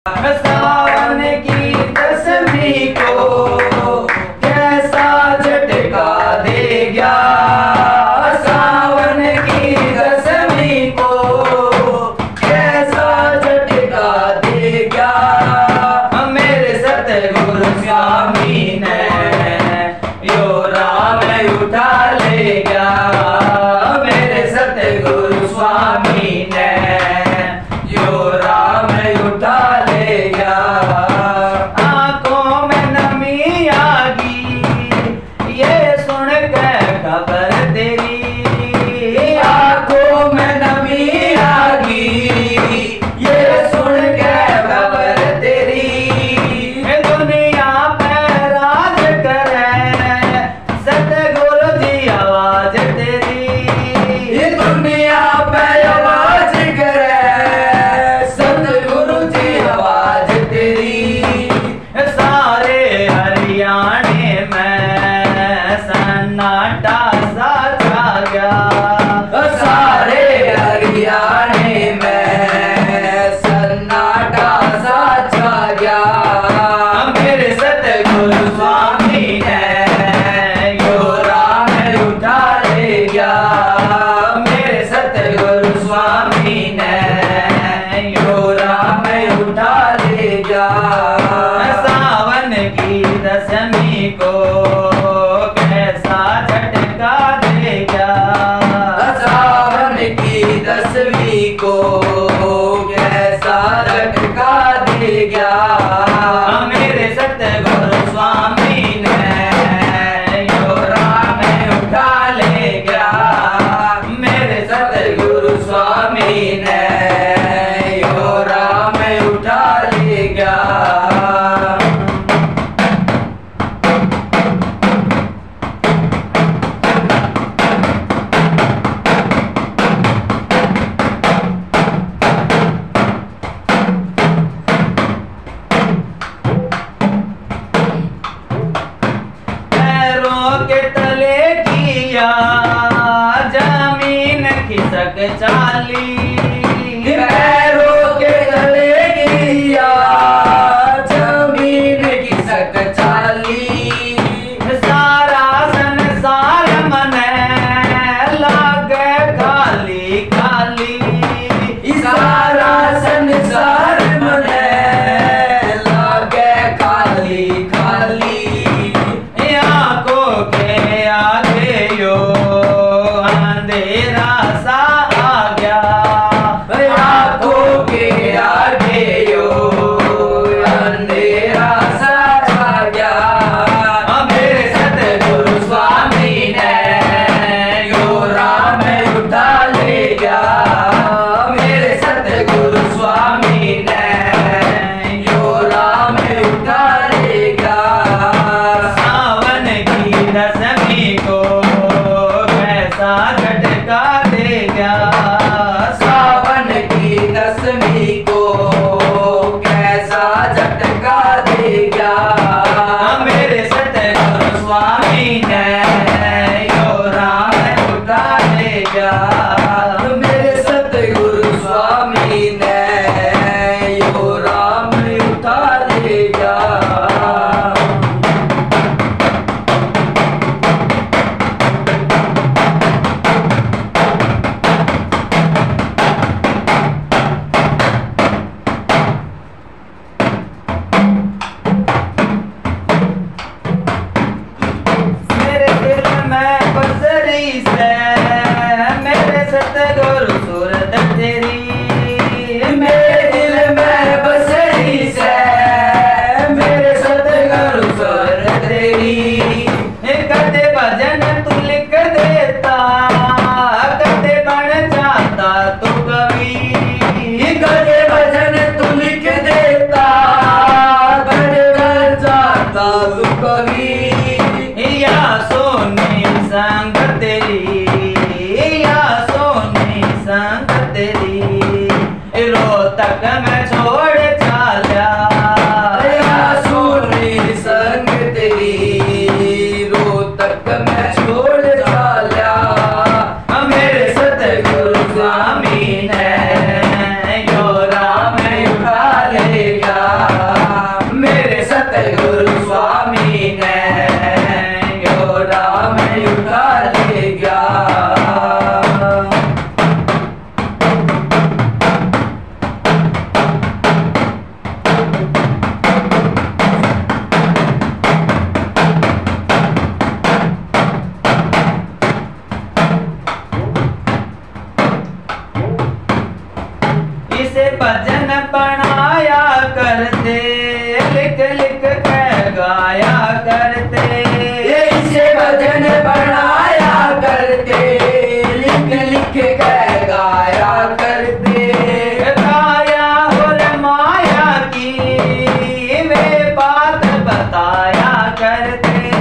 सावन की दसवीं को कैसा झटका दे गया, सावन की दसवीं को कैसा झटका दे गया। मेरे सतगुरु स्वामी ने यो राम उठा ले गया, मेरे सतगुरु स्वामी ने यो राम उठा ले गया। आंखों में नमी आ गई ये सुन के खबर तेरी, आंखों में नमी आ गई ये सुन के खबर तेरी। दुनिया पे राज करे सतगुरु जी आवाज तेरी, दुनिया पे आवाज करे सतगुरु जी आवाज तेरी। सारे हरियाणे में सन्नाटा सा छा गया, सारे हरियाणे में सन्नाटा सा छा गया। मेरे सतगुरु स्वामी ने यो राम उठा ले गया, मेरे सतगुरु स्वामी ने यो राम उठा ले गया। सावन की दसवीं को कैसा झटका दे गया, सावन की दसवीं को कैसा झटका दे गया। मेरे सतगुरु स्वामी ने यो राम उठा ले गया, मेरे सतगुरु स्वामी ने यो राम उठा ले गया। पैरों के तले किया जमीन खिसक चाली, पैरों के तले किया जमीन खिसक चाली। सारा संसार मने लागे खाली खाली, सारा संसार मने लागे खाली खाली। आंखों के आगे यो अंधेरा सा आ गया, आंखों के आगे यो अंधेरा सा आ गया। मेरे सतगुरु स्वामी ने यो राम उठा ले गया, मेरे सतगुरु स्वामी ने यो राम उठा ले गया। सावन की दसवीं को कैसा झटका दे गया, सावन की दसवीं को कैसा झटका दे गया। मेरे सतगुरु स्वामी ने यो राम उठा ले गया, मेरे सतगुरु स्वामी ने यो राम उठा ले गया। मेरे दिल में बसरी से मेरे सतगुरु सूरत तेरी, मेरे दिल में बसरी से मेरे सतगुरु सूरत तेरी। कदे भजन तू लिख देता, कदे बन जाता तू कवि, कदे भजन तू लिख देता, कदे बन जाता तू कवि। या सोनी संग तेरी, या सोनी संग तेरी, रोहतक में छोड़ चाला, या सोनी संग तेरी, रोहतक में छोड़ चाला। मेरे सतगुरु स्वामी ने यो राम उठा ले गया, करते, इसे भजन बनाया करते, लिख लिख कर गाया करते। गाया और माया की वे बात बताया करते,